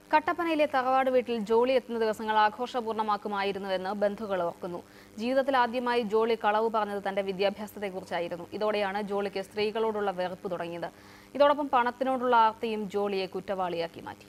കട്ടപ്പനയിലെ തറവാട് വീട്ടിൽ ജോളി എത്തുന്ന ദിവസങ്ങൾ ആഘോഷപൂർണ്ണമാക്കുമായിരുന്നുവെന്ന് ബന്ധുക്കൾ ഓർക്കുന്നു. ജീവിതത്തിൽ ആദ്യമായി ജോളി കളവ് പറഞ്ഞത് തന്റെ വിദ്യാഭ്യാസത്തെക്കുറിച്ചായിരുന്നു. ഇതോടെയാണ് ജോളിക്ക് സ്ത്രീകളോടുള്ള വെറുപ്പ് തുടങ്ങിയത്. ഇതോടൊപ്പം പണത്തിനോടുള്ള ആർത്തിയും ജോളിയെ കുറ്റവാളിയാക്കി മാറ്റി.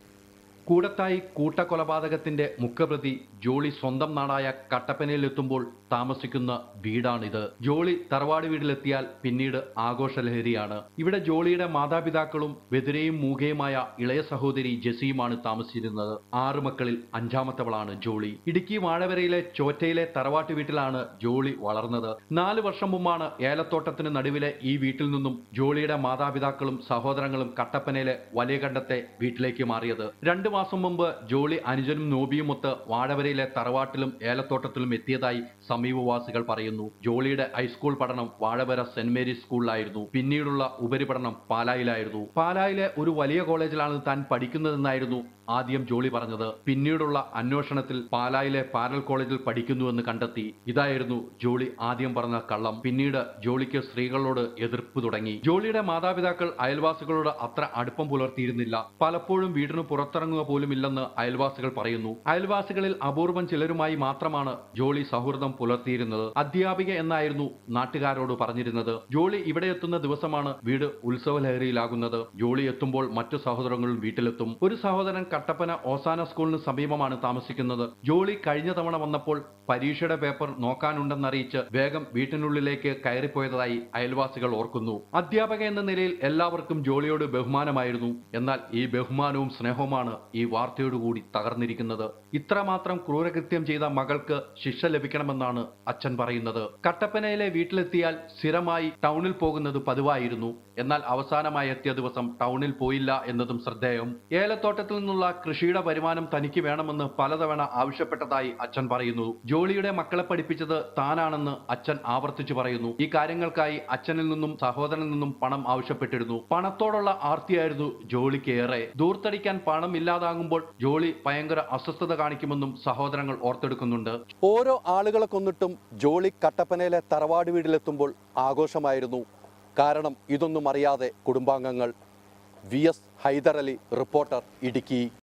കൂടത്തായി കൂട്ടക്കൊലപാതകത്തിന്റെ മുഖ്യപ്രതി ജോളി സ്വന്തം നാടായ കട്ടപ്പനയിലെത്തുമ്പോൾ താമസിക്കുന്ന വീടാണിത്. ജോളി തറവാട് വീട്ടിലെത്തിയാൽ പിന്നീട് ആഘോഷലഹരിയാണ്. ഇവിടെ ജോളിയുടെ മാതാപിതാക്കളും വെതിരയും മൂകയുമായ ഇളയ സഹോദരി ജെസിയുമാണ് താമസിച്ചിരുന്നത്. 6 മക്കളിൽ 5ാമത്തവളാണ് ജോളി. ഇടുക്കി വാഴവരയിലെ ചോറ്റയിലെ തറവാട്ട് വീട്ടിലാണ് ജോളി വളർന്നത്. 4 വർഷം മുമ്പാണ് ഏലത്തോട്ടത്തിന് നടുവിലെ ഈ വീട്ടിൽ നിന്നും ജോളിയുടെ മാതാപിതാക്കളും സഹോദരങ്ങളും കട്ടപ്പനയിലെ വലിയ കണ്ടത്തെ വീട്ടിലേക്ക് മാറിയത്. 2 മാസം മുമ്പ് ജോളി അനുജനും നോബിയുമൊത്ത് വാഴവരയിലെ തറവാട്ടിലും ഏലത്തോട്ടത്തിലും എത്തിയതായി സമീപവാസികൾ പറയുന്നു. ജോളിയുടെ ഹൈസ്കൂൾ പഠനം വാഴവര സെന്റ് മേരീസ് സ്കൂളിലായിരുന്നു. പിന്നീടുള്ള ഉപരിപഠനം പാലായിലായിരുന്നു. പാലായിലെ ഒരു വലിയ കോളേജിലാണ് താൻ പഠിക്കുന്നതെന്നായിരുന്നു ആദ്യം ജോളി പറഞ്ഞത്. പിന്നീടുള്ള അന്വേഷണത്തിൽ പാലായിലെ പാരൽ കോളേജിൽ പഠിക്കുന്നുവെന്ന് കണ്ടെത്തി. ഇതായിരുന്നു ജോളി ആദ്യം പറഞ്ഞ കള്ളം. പിന്നീട് ജോളിക്ക് സ്ത്രീകളോട് എതിർപ്പ് തുടങ്ങി. ജോളിയുടെ മാതാപിതാക്കൾ അയൽവാസികളോട് അത്ര അടുപ്പം പുലർത്തിയിരുന്നില്ല. പലപ്പോഴും വീടിന് പുറത്തിറങ്ങുക പോലുമില്ലെന്ന് അയൽവാസികൾ പറയുന്നു. അയൽവാസികളിൽ അപൂർവം ചിലരുമായി മാത്രമാണ് ജോളി സൗഹൃദം പുലർത്തിയിരുന്നത്. അധ്യാപിക എന്നായിരുന്നു നാട്ടുകാരോട് പറഞ്ഞിരുന്നത്. ജോളി ഇവിടെ എത്തുന്ന ദിവസമാണ് വീട് ഉത്സവലഹരിയിലാകുന്നത്. ജോളി എത്തുമ്പോൾ മറ്റു സഹോദരങ്ങളും വീട്ടിലെത്തും. ഒരു സഹോദരൻ കട്ടപ്പന ഓസാന സ്കൂളിന് സമീപമാണ് താമസിക്കുന്നത്. ജോളി കഴിഞ്ഞ തവണ വന്നപ്പോൾ പരീക്ഷയുടെ പേപ്പർ നോക്കാനുണ്ടെന്നറിയിച്ച് വേഗം വീട്ടിനുള്ളിലേക്ക് കയറിപ്പോയതായി അയൽവാസികൾ ഓർക്കുന്നു. അധ്യാപക എന്ന നിലയിൽ എല്ലാവർക്കും ജോളിയോട് ബഹുമാനമായിരുന്നു. എന്നാൽ ഈ ബഹുമാനവും സ്നേഹവുമാണ് ഈ വാർത്തയോടുകൂടി തകർന്നിരിക്കുന്നത്. ഇത്രമാത്രം ക്രൂരകൃത്യം ചെയ്ത മകൾക്ക് ശിക്ഷ ലഭിക്കണമെന്നാണ് അച്ഛൻ പറയുന്നത്. കട്ടപ്പനയിലെ വീട്ടിലെത്തിയാൽ സ്ഥിരമായി ടൗണിൽ പോകുന്നത് പതിവായിരുന്നു. എന്നാൽ അവസാനമായി എത്തിയ ദിവസം ടൗണിൽ പോയില്ല എന്നതും ശ്രദ്ധേയം. ഏലത്തോട്ടത്തിൽ നിന്നുള്ള കൃഷിയുടെ വരുമാനം തനിക്ക് വേണമെന്ന് പലതവണ ആവശ്യപ്പെട്ടതായി അച്ഛൻ പറയുന്നു. ജോളിയുടെ മക്കളെ പഠിപ്പിച്ചത് താനാണെന്ന് അച്ഛൻ ആവർത്തിച്ചു പറയുന്നു. ഈ കാര്യങ്ങൾക്കായി അച്ഛനിൽ നിന്നും സഹോദരനിൽ നിന്നും പണം ആവശ്യപ്പെട്ടിരുന്നു. പണത്തോടുള്ള ആർത്തിയായിരുന്നു ജോളിക്ക് ഏറെ. ദൂർത്തടിക്കാൻ പണം ഇല്ലാതാകുമ്പോൾ ജോളി ഭയങ്കര അസ്വസ്ഥത കാണിക്കുമെന്നും സഹോദരങ്ങൾ ഓർത്തെടുക്കുന്നുണ്ട്. ഓരോ ആളുകളെ കൊന്നിട്ടും ജോളി കട്ടപ്പനയിലെ തറവാട് വീട്ടിലെത്തുമ്പോൾ ആഘോഷമായിരുന്നു. കാരണം ഇതൊന്നും അറിയാതെ കുടുംബാംഗങ്ങൾ. VS Haidar Ali, reporter, Idukki.